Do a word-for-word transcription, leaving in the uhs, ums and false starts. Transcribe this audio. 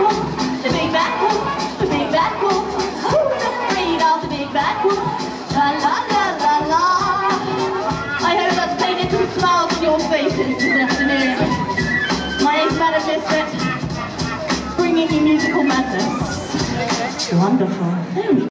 wolf, the big bad wolf, the big bad wolf. Who's afraid of the big bad wolf? La la la la la. I hope that's painted some smiles on your faces this afternoon. My name's Madam Misfit, bringing you musical madness. Wonderful. There we go.